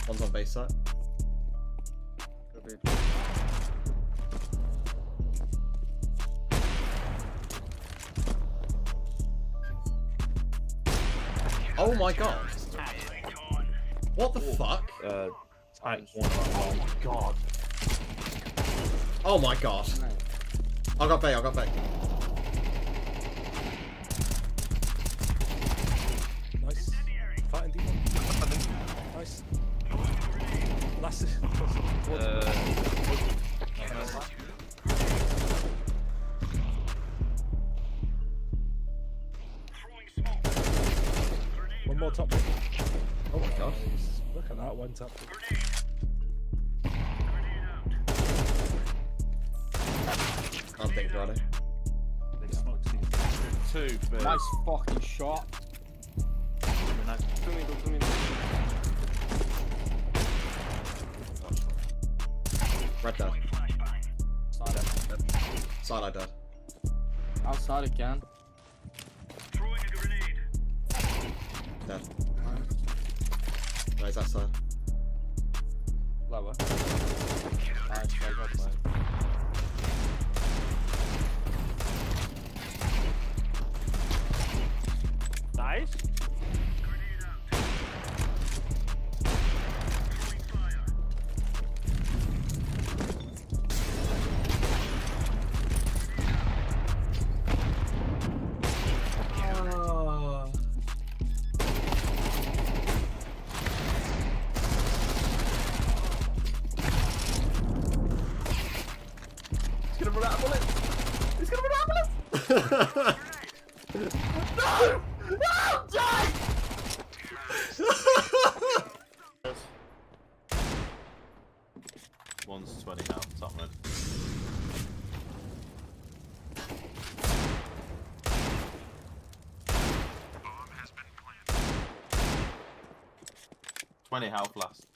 One's on base side. Oh my god. What the fuck? Tight one. Oh my god. Oh my god. I got bait, I got bait. Nice. Fighting demon. Nice. Last one more top. Oh my god. Nice. Look at that one top. I'm thinking about it. Two, but Nice fucking shot. Red dead. Side. Side eye dead. Outside again. Dead. Nice that side. Lower. Nice, well played. nice. He's gonna run out of bullets! He's gonna run out of bullets! No! No! Die! One's 20 now, top mid. Bomb has been planted. 20 health last.